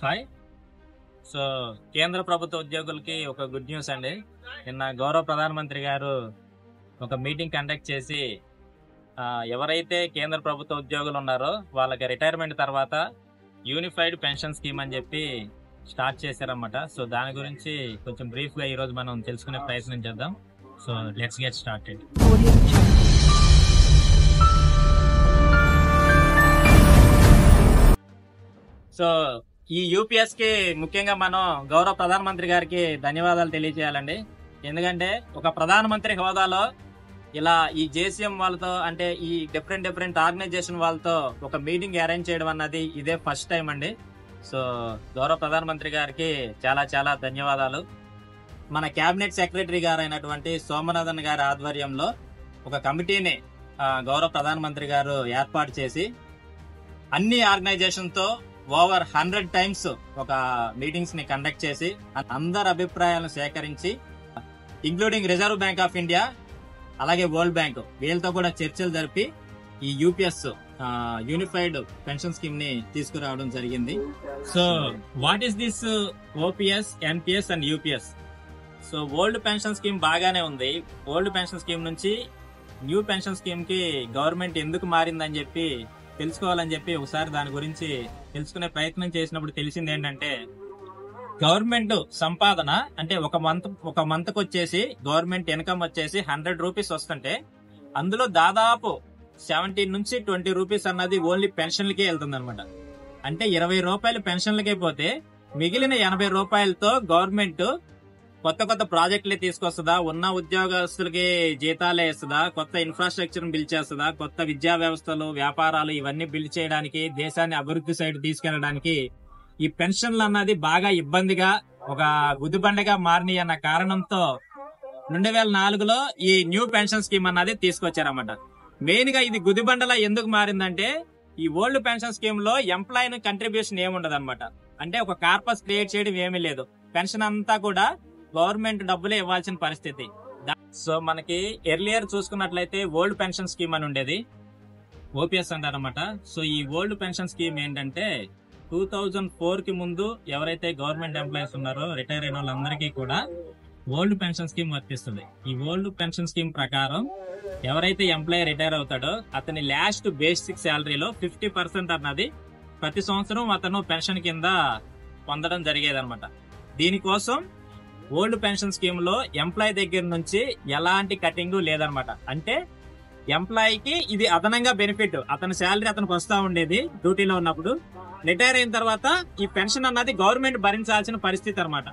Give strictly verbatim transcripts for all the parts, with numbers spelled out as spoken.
Hi. So కేంద్ర ప్రభుత్వ ఉద్యోగులకి ఒక గుడ్ న్యూస్ అండి. నిన్న గౌరవ ప్రధానమంత్రి గారు ఒక మీటింగ్ కండక్ట్ చేసి ఆ, ఎవరైతే కేంద్ర ప్రభుత్వ ఉద్యోగులు ఉన్నారో వాళ్ళకి రిటైర్మెంట్ తర్వాత యూనిఫైడ్ పెన్షన్ స్కీమ్ అని చెప్పి స్టార్ట్ చేశారన్నమాట. సో దాని గురించి కొంచెం బ్రీఫ్ గా ఈ రోజు మనం తెలుసుకునే ప్రయత్నం చేద్దాం. So let's get started. So ఈ యూపీఎస్ కి ముఖ్యంగా మనం గౌరవ ప్రధానమంత్రి గారికి ధన్యవాదాలు తెలియజేయాలండి. ఎందుకంటే ఒక ప్రధానమంత్రి హోదాలో ఇలా ఈ జేసీఎం వాళ్ళతో అంటే ఈ డిఫరెంట్ డిఫరెంట్ ఆర్గనైజేషన్ వాళ్ళతో ఒక మీటింగ్ అరేంజ్ చేయడం అన్నది ఇదే ఫస్ట్ టైం అండి. సో గౌరవ ప్రధానమంత్రి గారికి చాలా చాలా ధన్యవాదాలు. మన కేబినెట్ సెక్రటరీ గారు అయినటువంటి సోమనాథన్ గారి ఆధ్వర్యంలో ఒక కమిటీని గౌరవ ప్రధానమంత్రి గారు ఏర్పాటు చేసి అన్ని ఆర్గనైజేషన్ తో ఓవర్ హండ్రెడ్ టైమ్స్ ఒక మీటింగ్స్ ని కండక్ట్ చేసి అందరి అభిప్రాయాలను సేకరించి including Reserve Bank of India అలాగే వరల్డ్ బ్యాంక్ వీళ్ళతో కూడా చర్చలు జరిపి ఈ యూపీఎస్ యూనిఫైడ్ పెన్షన్ స్కీమ్ ని తీసుకురావడం జరిగింది. So what is this OPS, NPS and UPS? So old pension scheme బాగానే ఉంది. ఓల్డ్ పెన్షన్ స్కీమ్ నుంచి న్యూ పెన్షన్ స్కీమ్ కి గవర్నమెంట్ ఎందుకు మారిందని చెప్పి తెలుసుకోవాలని చెప్పి ఒకసారి దాని గురించి తెలుసుకునే ప్రయత్నం చేసినప్పుడు తెలిసింది ఏంటంటే, గవర్నమెంట్ సంపాదన అంటే ఒక మంత్ ఒక మంత్ కి వచ్చేసి గవర్నమెంట్ ఇన్కమ్ వచ్చేసి హండ్రెడ్ రూపీస్ వస్తుంటే అందులో దాదాపు సెవెంటీన్ నుంచి ట్వంటీ రూపీస్ అన్నది ఓన్లీ పెన్షన్లకే వెళ్తుంది అనమాట. అంటే ఇరవై రూపాయలు పెన్షన్లకే పోతే మిగిలిన ఎనభై రూపాయలతో గవర్నమెంట్ కొత్త కొత్త ప్రాజెక్టులే తీసుకొస్తుందా, ఉన్న ఉద్యోగస్తులకి జీతాలే ఇస్తుందా, కొత్త ఇన్ఫ్రాస్ట్రక్చర్ బిల్డ్ చేస్తుందా, కొత్త విద్యా వ్యవస్థలు వ్యాపారాలు ఇవన్నీ బిల్డ్ చేయడానికి దేశాన్ని అభివృద్ధి సైడ్ తీసుకెళ్లడానికి ఈ పెన్షన్లు అన్నది బాగా ఇబ్బందిగా ఒక గుదిబండగా మారినాయి అన్న కారణంతో రెండు వేల నాలుగులో ఈ న్యూ పెన్షన్ స్కీమ్ అన్నది తీసుకొచ్చారన్నమాట. మెయిన్ గా ఇది గుదిబండలా ఎందుకు మారిందంటే, ఈ ఓల్డ్ పెన్షన్ స్కీమ్ లో ఎంప్లాయీ కంట్రిబ్యూషన్ ఏముండదు అనమాట. అంటే ఒక కార్పస్ క్రియేట్ చేయడం ఏమీ లేదు. పెన్షన్ అంతా కూడా గవర్నమెంట్ డబ్బులే ఇవ్వాల్సిన పరిస్థితి. సో మనకి ఎర్లియర్ చూసుకున్నట్లయితే ఓల్డ్ పెన్షన్ స్కీమ్ అని ఉండేది, ఓపీఎస్ అంటారనమాట. సో ఈ ఓల్డ్ పెన్షన్ స్కీమ్ ఏంటంటే టూ థౌజండ్ ఫోర్ కి ముందు ఎవరైతే గవర్నమెంట్ ఎంప్లాయీస్ ఉన్నారో రిటైర్ అయిన వాళ్ళందరికీ కూడా ఓల్డ్ పెన్షన్ స్కీమ్ వర్తిస్తుంది. ఈ ఓల్డ్ పెన్షన్ స్కీమ్ ప్రకారం ఎవరైతే ఎంప్లాయీ రిటైర్ అవుతాడో అతని లాస్ట్ బేసిక్ శాలరీలో ఫిఫ్టీ పర్సెంట్ అన్నది ప్రతి సంవత్సరం అతను పెన్షన్ కింద పొందడం జరిగేదన్నమాట. దీనికోసం ఓల్డ్ పెన్షన్ స్కీమ్ లో ఎంప్లాయీ దగ్గర నుంచి ఎలాంటి కటింగ్ లేదనమాట. అంటే ఎంప్లాయీకి ఇది అదనంగా బెనిఫిట్. అతని శాలరీ అతనికి వస్తా ఉండేది డ్యూటీలో ఉన్నప్పుడు. రిటైర్ అయిన తర్వాత ఈ పెన్షన్ అన్నది గవర్నమెంట్ భరించాల్సిన పరిస్థితి అనమాట.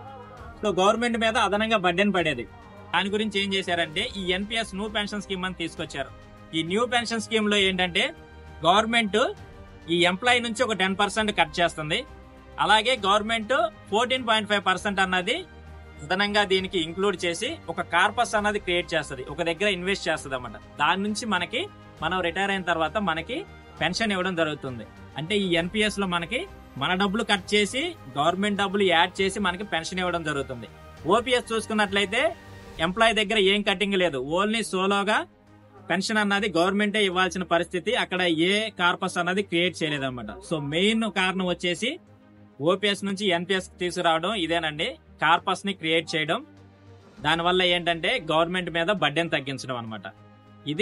సో గవర్నమెంట్ మీద అదనంగా బర్డెన్ పడేది. దాని గురించి ఏం చేశారంటే ఈ ఎన్పిఎస్ న్యూ పెన్షన్ స్కీమ్ అని తీసుకొచ్చారు. ఈ న్యూ పెన్షన్ స్కీమ్ లో ఏంటంటే గవర్నమెంట్ ఈ ఎంప్లాయీ నుంచి ఒక టెన్ పర్సెంట్ కట్ చేస్తుంది. అలాగే government fourteen point five percent అన్నది అదనంగా దీనికి ఇంక్లూడ్ చేసి ఒక కార్పస్ అన్నది క్రియేట్ చేస్తుంది, ఒక దగ్గర ఇన్వెస్ట్ చేస్తుంది అన్నమాట. దాని నుంచి మనకి మనం రిటైర్ అయిన తర్వాత మనకి పెన్షన్ ఇవ్వడం జరుగుతుంది. అంటే ఈ ఎన్పిఎస్ లో మనకి మన డబ్బులు కట్ చేసి గవర్నమెంట్ డబ్బులు యాడ్ చేసి మనకి పెన్షన్ ఇవ్వడం జరుగుతుంది. ఓపీఎస్ చూసుకున్నట్లయితే ఎంప్లాయీ దగ్గర ఏం కటింగ్ లేదు, ఓన్లీ సోలోగా పెన్షన్ అన్నది గవర్నమెంటే ఇవ్వాల్సిన పరిస్థితి. అక్కడ ఏ కార్పస్ అన్నది క్రియేట్ చేయలేదన్నమాట. సో మెయిన్ కారణం వచ్చేసి ఓపీఎస్ నుంచి ఎన్పిఎస్ తీసుకురావడం ఇదేనండి, కార్పస్ ని క్రియేట్ చేయడం. దానివల్ల ఏంటంటే గవర్నమెంట్ మీద బర్డెన్ తగ్గించడం అనమాట. ఇది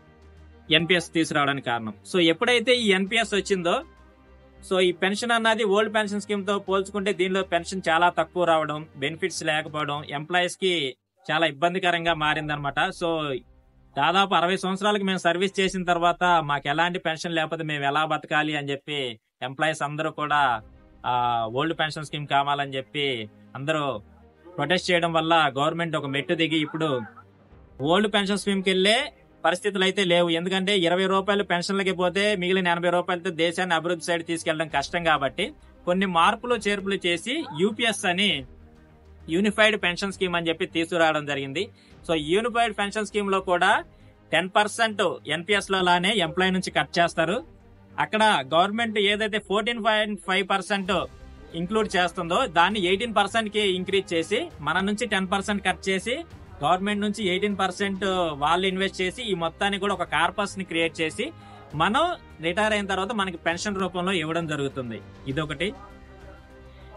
ఎన్పిఎస్ తీసుకురావడానికి కారణం. సో ఎప్పుడైతే ఈ ఎన్పిఎస్ వచ్చిందో సో ఈ పెన్షన్ అన్నది ఓల్డ్ పెన్షన్ స్కీమ్ తో పోల్చుకుంటే దీనిలో పెన్షన్ చాలా తక్కువ రావడం, బెనిఫిట్స్ లేకపోవడం ఎంప్లాయీస్ కి చాలా ఇబ్బందికరంగా మారిందనమాట. సో దాదాపు అరవై సంవత్సరాలకు మేము సర్వీస్ చేసిన తర్వాత మాకు ఎలాంటి పెన్షన్ లేకపోతే మేము ఎలా బతకాలి అని చెప్పి ఎంప్లాయీస్ అందరూ కూడా ఆ ఓల్డ్ పెన్షన్ స్కీమ్ కావాలని చెప్పి అందరూ ప్రొటెస్ట్ చేయడం వల్ల గవర్నమెంట్ ఒక మెట్టు దిగి ఇప్పుడు ఓల్డ్ పెన్షన్ స్కీమ్ కి వెళ్లే పరిస్థితులు అయితే లేవు. ఎందుకంటే ఇరవై రూపాయలు పెన్షన్లకి పోతే మిగిలిన ఎనభై రూపాయలతో దేశాన్ని అభివృద్ధి సైడ్ తీసుకెళ్లడం కష్టం కాబట్టి కొన్ని మార్పులు చేర్పులు చేసి యూపీఎస్ అని యూనిఫైడ్ పెన్షన్ స్కీమ్ అని చెప్పి తీసుకురావడం జరిగింది. సో యూనిఫైడ్ పెన్షన్ స్కీమ్ లో కూడా టెన్ పర్సెంట్ ఎన్పిఎస్ లో లానే ఎంప్లాయీ నుంచి కట్ చేస్తారు. అక్కడ గవర్నమెంట్ ఏదైతే fourteen point five percent include చేస్తుందో దాన్ని ఎయిటీన్ పర్సెంట్ కి ఇంక్రీజ్ చేసి మన నుంచి టెన్ పర్సెంట్ కట్ చేసి గవర్నమెంట్ నుంచి ఎయిటీన్ పర్సెంట్ వాళ్ళు ఇన్వెస్ట్ చేసి ఈ మొత్తాన్ని కూడా ఒక కార్పస్ ని క్రియేట్ చేసి మనం రిటైర్ అయిన తర్వాత మనకి పెన్షన్ రూపంలో ఇవ్వడం జరుగుతుంది. ఇదొకటి.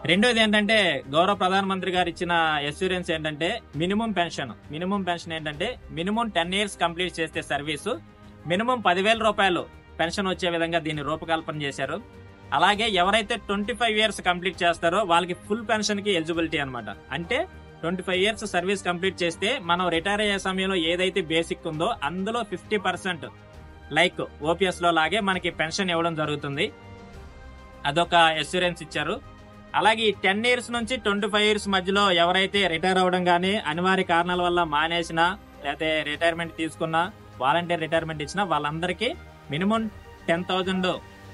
రెండోది ఏంటంటే గౌరవ ప్రధానమంత్రి గారు ఇచ్చిన ఎస్యూరెన్స్ ఏంటంటే మినిమం పెన్షన్ మినిమం పెన్షన్ ఏంటంటే మినిమం టెన్ ఇయర్స్ కంప్లీట్ చేస్తే సర్వీసు మినిమం పదివేల రూపాయలు పెన్షన్ వచ్చే విధంగా దీన్ని రూపకల్పన చేశారు. అలాగే ఎవరైతే ట్వంటీ ఫైవ్ ఇయర్స్ కంప్లీట్ చేస్తారో వాళ్ళకి ఫుల్ పెన్షన్ కి ఎలిజిబిలిటీ అనమాట. అంటే twenty five years service complete చేస్తే మనం రిటైర్ అయ్యే సమయంలో ఏదైతే బేసిక్ ఉందో అందులో ఫిఫ్టీ పర్సెంట్ లైక్ ఓపీఎస్ లో లాగే మనకి పెన్షన్ ఇవ్వడం జరుగుతుంది. అదొక ఎస్యూరెన్స్ ఇచ్చారు. అలాగే ఈ టెన్ ఇయర్స్ నుంచి ట్వంటీ ఫైవ్ ఇయర్స్ మధ్యలో ఎవరైతే రిటైర్ అవ్వడం కానీ అనివార్య కారణాల వల్ల మానేసినా లేకపోతే రిటైర్మెంట్ తీసుకున్నా వాలంటీర్ రిటైర్మెంట్ ఇచ్చినా వాళ్ళందరికీ మినిమం టెన్ థౌజండ్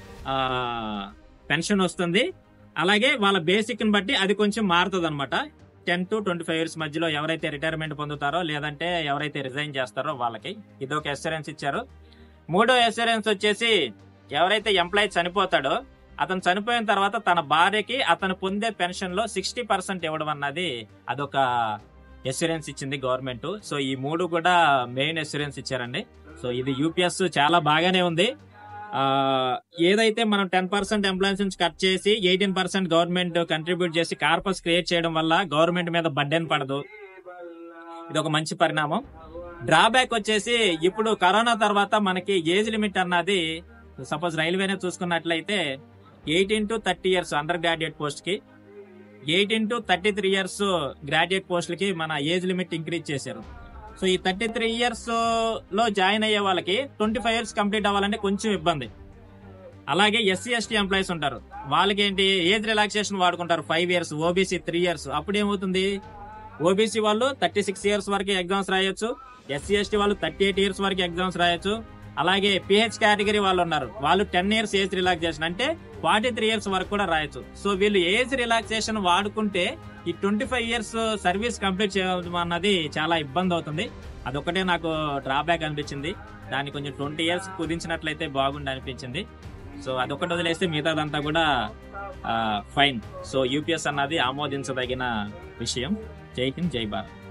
పెన్షన్ వస్తుంది. అలాగే వాళ్ళ బేసిక్ ని బట్టి అది కొంచెం మారుతుంది అనమాట. Ten to twenty five years మధ్యలో ఎవరైతే రిటైర్మెంట్ పొందుతారో లేదంటే ఎవరైతే రిజైన్ చేస్తారో వాళ్ళకి ఇదొక ఎస్యూరెన్స్ ఇచ్చారు. మూడో ఎస్యూరెన్స్ వచ్చేసి ఎవరైతే ఎంప్లాయీ చనిపోతాడో అతను చనిపోయిన తర్వాత తన భార్యకి అతను పొందే పెన్షన్ లో సిక్స్టీ పర్సెంట్ ఇవ్వడం అన్నది అదొక ఎస్యూరెన్స్ ఇచ్చింది గవర్నమెంట్. సో ఈ మూడు కూడా మెయిన్ ఎస్యూరెన్స్ ఇచ్చారండి. సో ఇది యూపీఎస్ చాలా బాగానే ఉంది. ఆ ఏదైతే మనం టెన్ పర్సెంట్ ఎంప్లాయీస్ నుంచి కట్ చేసి ఎయిటీన్ పర్సెంట్ గవర్నమెంట్ కంట్రిబ్యూట్ చేసి కార్పస్ క్రియేట్ చేయడం వల్ల గవర్నమెంట్ మీద బర్డెన్ పడదు. ఇది ఒక మంచి పరిణామం. డ్రాబ్యాక్ వచ్చేసి ఇప్పుడు కరోనా తర్వాత మనకి ఏజ్ లిమిట్ అన్నది సపోజ్ రైల్వేనే చూసుకున్నట్లయితే eighteen to thirty years under graduate post కి eighteen to thirty three years graduate పోస్టులకి మన ఏజ్ లిమిట్ ఇంక్రీజ్ చేశారు. సో ఈ థర్టీ త్రీ ఇయర్స్ లో జాయిన్ అయ్యే వాళ్ళకి ట్వంటీ ఫైవ్ ఇయర్స్ కంప్లీట్ అవ్వాలంటే కొంచెం ఇబ్బంది. అలాగే ఎస్సీ ఎస్టీ ఎంప్లాయీస్ ఉంటారు, వాళ్ళకి ఏంటి ఏజ్ రిలాక్సేషన్ వాడుకుంటారు five years, OBC three years. అప్పుడు ఏమవుతుంది, ఓబీసీ వాళ్ళు థర్టీ సిక్స్ ఇయర్స్ వరకు ఎగ్జామ్స్ రాయొచ్చు, ఎస్సీ ఎస్టీ వాళ్ళు థర్టీ ఎయిట్ ఇయర్స్ వరకు ఎగ్జామ్స్ రాయొచ్చు. అలాగే పిహెచ్ కేటగిరీ వాళ్ళు ఉన్నారు, వాళ్ళు టెన్ ఇయర్స్ ఏజ్ రిలాక్సేషన్ అంటే ఫార్టీ త్రీ ఇయర్స్ వరకు కూడా రాయొచ్చు. సో వీళ్ళు ఏజ్ రిలాక్సేషన్ వాడుకుంటే ఈ twenty five years service complete చేయడం అన్నది చాలా ఇబ్బంది అవుతుంది. అదొకటే నాకు డ్రాబ్యాక్ అనిపించింది. దాన్ని కొంచెం ట్వంటీ ఇయర్స్ కుదించినట్లయితే బాగుండి అనిపించింది. సో అదొకటి వదిలేస్తే మిగతాదంతా కూడా ఫైన్. సో యూపీఎస్ అన్నది ఆమోదించదగిన విషయం. జై హింద్, జై భారత్.